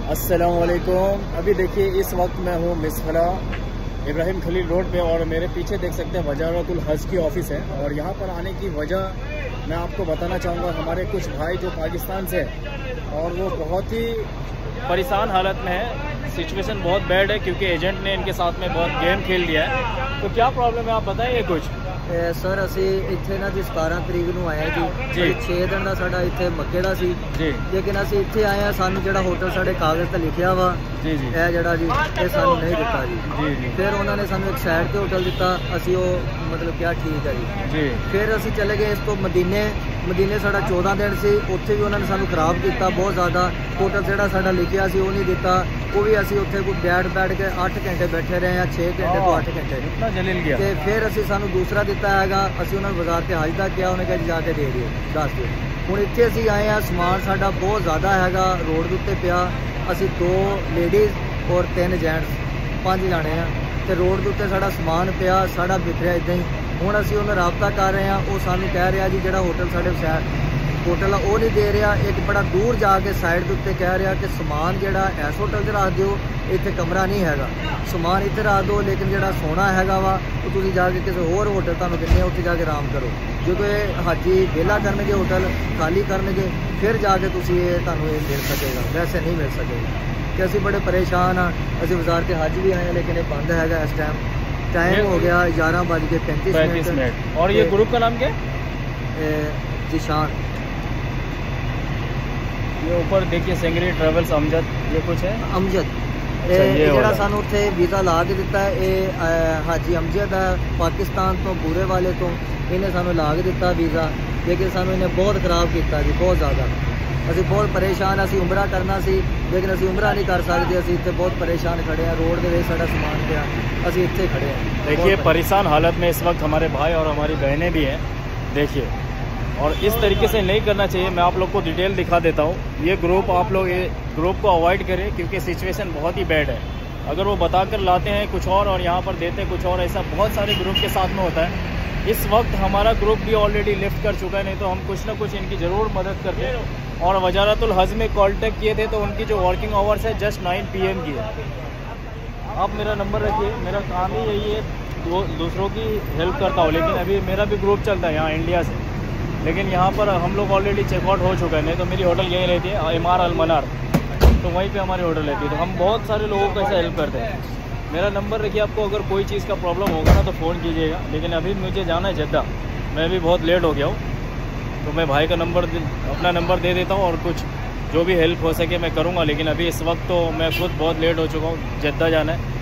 अस्सलामुअलैकुम। अभी देखिए इस वक्त मैं हूँ मिसफला इब्राहिम खलील रोड पे और मेरे पीछे देख सकते हैं वजारतुल हज की ऑफिस है। और यहाँ पर आने की वजह मैं आपको बताना चाहूँगा। हमारे कुछ भाई जो पाकिस्तान से और वो बहुत ही परेशान हालत में है। सिचुएशन बहुत बैड है क्योंकि एजेंट ने इनके साथ में बहुत गेम खेल दिया है। तो क्या प्रॉब्लम है आप बताइए कुछ। सर असी इत्थे ना जी 17 तरीक नूं आए जी 6 दिन का साडा इत्थे मक्के दा सी जी। लेकिन असी इत्थे आए हैं, सानू जिहड़ा होटल साडे कागज़ ते लिखिया वा जी जी ए जिहड़ा जी ये सानू नहीं दिता जी जी। फिर उन्होंने सानू एक साइड ते होटल दिता, असी वो मतलब क्या ठीक है जी। फिर असी चले गए इस तो मदीने साडा 14 दिन सी, उत्थे भी उन्होंने सानू खराब किया बहुत ज़्यादा। होटल जिहड़ा साडा लिखिया सी वो नहीं दिता, वो भी असी उत्थे कोई बैठ के 8 घंटे बैठे रहे हैं, 6 घंटे तो 8 घंटे इतना जलील गया। ते फिर असी सानू दूसरा दिता हैगा, असी उन्होंने बाजार ते हज दा किया, उन्हें कहा जाके दे दिए 10 दिन। हुण इत्थे असी आए हैं, समान साडा बहुत ज़्यादा हैगा रोड दे उत्ते पिया। असी 2 लेडीज़ और 3 जेंट्स 5 जाने हैं ते रोड दे उत्ते साडा समान पिया, साडा बिखरिया इदां ही। हुण असी उन्हें राबता कर रहे हैं, वो सानू कह रहा जी जिहड़ा होटल साडे होटल वो नहीं दे रहा। एक बड़ा दूर जाके साइड के उत्ते कह रहा कि समान जिहड़ा इस होटल से रख दिओ, इत्थे कमरा नहीं हैगा, समान इत्थे रख दो, लेकिन जिहड़ा सोना हैगा वा वो तुसीं जाके किसी होर होटल तुहानूं दिन्ने उत्थे जाके आराम करो। जो हाजी वेला करनगे होटल खाली करनगे फिर जाके तुसीं तुहानूं ये मिल सकेगा, वैसे नहीं मिल सकेगा। कि असीं बड़े परेशान हाँ। असीं बाजार ते हज भी आए हैं लेकिन ये बंद हैगा इस टाइम हो गया 11:35 मिनट। और ये ग्रुप का नाम क्या जिशान। ये ऊपर देखिए सेंगरी ट्रेवल्स अमजद, ये कुछ है अमजद जिहड़ा सानू उत्थे वीज़ा ला के दिता है, ये हाजी अमजद है पाकिस्तान तो बुरे वाले तो इन्हें सानू ला के दिता वीज़ा, लेकिन सानू इन्हें बहुत खराब किया जी, बहुत ज़्यादा। असी बहुत परेशान, असी उमरा करना सी लेकिन असी उमरा नहीं कर सकते, असी इत्थे बहुत परेशान खड़े हैं। रोड दे साडा समान पिया, असी इत्थे खड़े हैं। देखिए परेशान हालत में इस वक्त हमारे भाई और हमारी बहनें भी हैं देखिए, और इस तरीके से नहीं करना चाहिए। मैं आप लोग को डिटेल दिखा देता हूँ। ये ग्रुप आप लोग ये ग्रुप को अवॉइड करें क्योंकि सिचुएशन बहुत ही बैड है। अगर वो बताकर लाते हैं कुछ और यहाँ पर देते हैं कुछ और, ऐसा बहुत सारे ग्रुप के साथ में होता है। इस वक्त हमारा ग्रुप भी ऑलरेडी लिफ्ट कर चुका है, नहीं तो हम कुछ ना कुछ इनकी ज़रूर मदद करते। और वजारतुल हज में कॉन्टेक्ट किए थे तो उनकी जो वर्किंग आवर्स है जस्ट 9 PM की है। आप मेरा नंबर रखिए, मेरा काम ही यही है, दूसरों की हेल्प करता हूँ। लेकिन अभी मेरा भी ग्रुप चलता है यहाँ इंडिया से, लेकिन यहाँ पर हम लोग ऑलरेडी चेकआउट हो चुका है। नहीं तो मेरी होटल यहीं रहती है इमार अल मनार, तो वहीं पे हमारी होटल रहती है। तो हम बहुत सारे लोगों को ऐसा हेल्प करते हैं। मेरा नंबर रखिए, आपको अगर कोई चीज़ का प्रॉब्लम होगा ना तो फ़ोन कीजिएगा। लेकिन अभी मुझे जाना है जद्दा, मैं भी बहुत लेट हो गया हूँ, तो मैं भाई का नंबर अपना नंबर दे देता हूँ और कुछ जो भी हेल्प हो सके मैं करूँगा। लेकिन अभी इस वक्त तो मैं खुद बहुत लेट हो चुका हूँ, जद्दा जाना है।